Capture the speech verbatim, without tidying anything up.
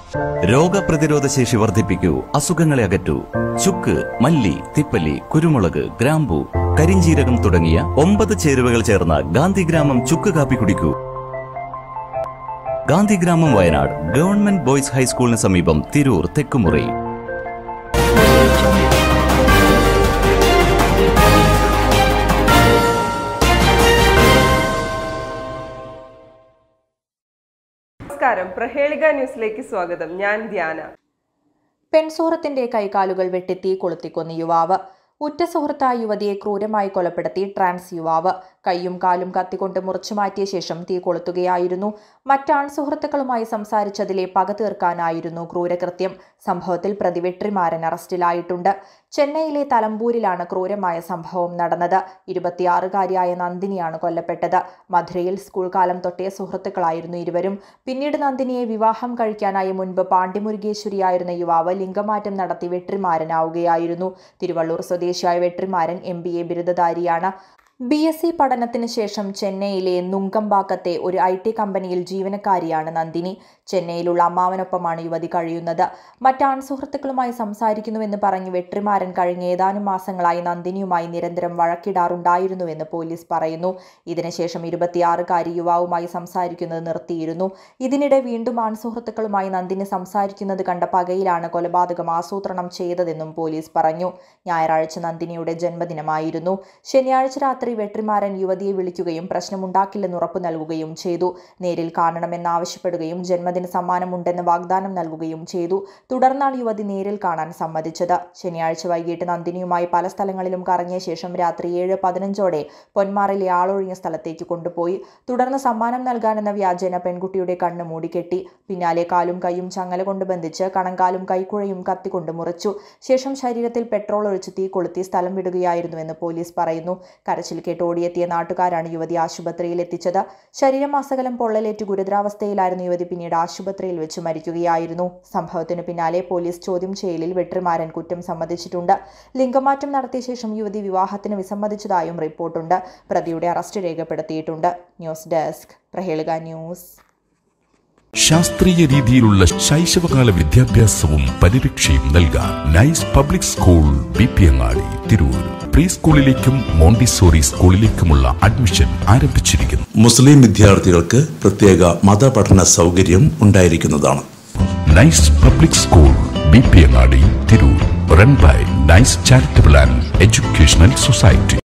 രോഗപ്രതിരോധ ശേഷി വർദ്ധിപ്പിക്കൂ, അസുഖങ്ങളെ അകറ്റൂ. ചുക്ക്, മല്ലി, തിപ്പല്ലി, കുരുമുളക്, ഗ്രാമ്പു, കരിഞ്ജീരകം തുടങ്ങിയ ഒമ്പത് ചേരുവകൾ ചേർന്ന ഗാന്ധിഗ്രാമം ചുക്ക് കാപ്പി കുടിക്കൂ. ഗാന്ധിഗ്രാമം വയനാട് ഗവൺമെന്റ് ബോയ്സ് ഹൈസ്കൂളിന് സമീപം, തിരൂർ തെക്കുമുറി. നമസ്കാരം, പ്രഹേളിക ന്യൂസിലേക്ക് സ്വാഗതം. ഞാൻ ധ്യാന. പെൺസുഹൃത്തിന്റെ കൈകാലുകൾ വെട്ടി തീ കൊളുത്തിക്കൊന്ന യുവാവ്. ഉറ്റ സുഹൃത്തായ യുവതിയെ ക്രൂരമായി കൊലപ്പെടുത്തി ട്രാൻസ് യുവാവ്. കൈയും കാലും കത്തിക്കൊണ്ട് മുറിച്ചു മാറ്റിയ ശേഷം തീ കൊളുത്തുകയായിരുന്നു. മറ്റാൺ സുഹൃത്തുക്കളുമായി സംസാരിച്ചതിലെ പക തീർക്കാനായിരുന്നു ക്രൂരകൃത്യം. സംഭവത്തിൽ പ്രതി വെട്രിമാരൻ അറസ്റ്റിലായിട്ടുണ്ട്. ചെന്നൈയിലെ തലമ്പൂരിലാണ് ക്രൂരമായ സംഭവം നടന്നത്. ഇരുപത്തിയാറുകാരിയായ നന്ദിനിയാണ് കൊല്ലപ്പെട്ടത്. മധുരയിൽ സ്കൂൾ കാലം തൊട്ടേ സുഹൃത്തുക്കളായിരുന്നു ഇരുവരും. പിന്നീട് നന്ദിനിയെ വിവാഹം കഴിക്കാനായി മുൻപ് പാണ്ഡിമുരുകേശ്വരിയായിരുന്ന യുവാവ് ലിംഗമാറ്റം നടത്തി വെട്രിമാരനാവുകയായിരുന്നു. തിരുവള്ളൂർ സ്വദേശിയായ വെട്രിമാരൻ എം ബി എ ബിരുദധാരിയാണ്. ബി എസ് സി പഠനത്തിന് ശേഷം ചെന്നൈയിലെ നുങ്കമ്പാക്കത്തെ ഒരു ഐ ടി കമ്പനിയിൽ ജീവനക്കാരിയാണ് നന്ദിനി. ചെന്നൈയിലുള്ള അമ്മാവനൊപ്പമാണ് യുവതി കഴിയുന്നത്. മറ്റാൺ സുഹൃത്തുക്കളുമായി സംസാരിക്കുന്നുവെന്ന് പറഞ്ഞ് വെട്രിമാരൻ കഴിഞ്ഞ ഏതാനും മാസങ്ങളായി നന്ദിനിയുമായി നിരന്തരം വഴക്കിടാറുണ്ടായിരുന്നുവെന്ന് പോലീസ് പറയുന്നു. ഇതിനുശേഷം ഇരുപത്തിയാറുകാരി യുവാവുമായി സംസാരിക്കുന്നത് നിർത്തിയിരുന്നു. ഇതിനിടെ വീണ്ടും ആൺസുഹൃത്തുക്കളുമായി നന്ദിനി സംസാരിക്കുന്നത് കണ്ട പകയിലാണ് കൊലപാതകം ആസൂത്രണം ചെയ്തതെന്നും പോലീസ് പറഞ്ഞു. ഞായറാഴ്ച നന്ദിനിയുടെ ജന്മദിനമായിരുന്നു. ശനിയാഴ്ച രാത്രി വെട്രിമാരൻ യുവതിയെ വിളിക്കുകയും പ്രശ്നമുണ്ടാക്കില്ലെന്ന് ഉറപ്പു നൽകുകയും ചെയ്തു. നേരിൽ കാണണമെന്നാവശ്യപ്പെടുകയും ജന്മദിന സമ്മാനമുണ്ടെന്ന് വാഗ്ദാനം നൽകുകയും ചെയ്തു. തുടർന്നാണ് യുവതി നേരിൽ കാണാൻ സമ്മതിച്ചത്. ശനിയാഴ്ച വൈകിട്ട് നന്ദിനിയുമായി പല സ്ഥലങ്ങളിലും കറങ്ങിയ ശേഷം രാത്രി ഏഴ് പതിനഞ്ചോടെ പൊന്മാറിലെ ആളൊഴിഞ്ഞ സ്ഥലത്തേക്ക് കൊണ്ടുപോയി. തുടർന്ന് സമ്മാനം നൽകാനെന്ന വ്യാജേന പെൺകുട്ടിയുടെ കണ്ണ് മൂടിക്കെട്ടി. പിന്നാലെ കാലും കൈയും ചങ്ങല കൊണ്ട് ബന്ധിച്ച് കണങ്കാലും കൈക്കുഴയും കത്തിക്കൊണ്ട് മുറിച്ചു. ശേഷം ശരീരത്തിൽ പെട്രോൾ ഒഴിച്ച് തീ കൊളുത്തി സ്ഥലം വിടുകയായിരുന്നുവെന്ന് പോലീസ് പറയുന്നു. കരച്ചിൽ കേട്ട് ഓടിയെത്തിയ നാട്ടുകാരാണ് യുവതി ആശുപത്രിയിൽ എത്തിച്ചത്. ശരീരമാസകലം പൊള്ളലേറ്റ് ഗുരുതരാവസ്ഥയിലായിരുന്ന യുവതി പിന്നീട് ആശുപത്രിയിൽ വെച്ച് മരിക്കുകയായിരുന്നു. സംഭവത്തിനു പിന്നാലെ പോലീസ് ചോദ്യം ചെയ്യലിൽ വെട്രിമാരൻ കുറ്റം സമ്മതിച്ചിട്ടുണ്ട്. ലിംഗമാറ്റം നടത്തിയ ശേഷം യുവതി വിവാഹത്തിന് വിസമ്മതിച്ചതായും റിപ്പോർട്ടുണ്ട്. പ്രതിയുടെ അറസ്റ്റ് രേഖപ്പെടുത്തിയിട്ടുണ്ട്. News desk, Prahelika news. ശാസ്ത്രീയ രീതിയിലുള്ള ശൈശവകാല വിദ്യാഭ്യാസവും പരിരക്ഷയും നൽകാൻ Nice public school BP Angadi Tirur. Pre സ്കൂളിലേക്കും മോണ്ടിസോറി സ്കൂളിലേക്കുമുള്ള അഡ്മിഷൻ ആരംഭിച്ചിരിക്കുന്നു. മുസ്ലിം വിദ്യാർത്ഥികൾക്ക് പ്രത്യേക മതപഠന സൗകര്യം ഉണ്ടായിരിക്കുന്നതാണ്. Nice public school BP Angadi Tirur, run by Nice charitable and educational society.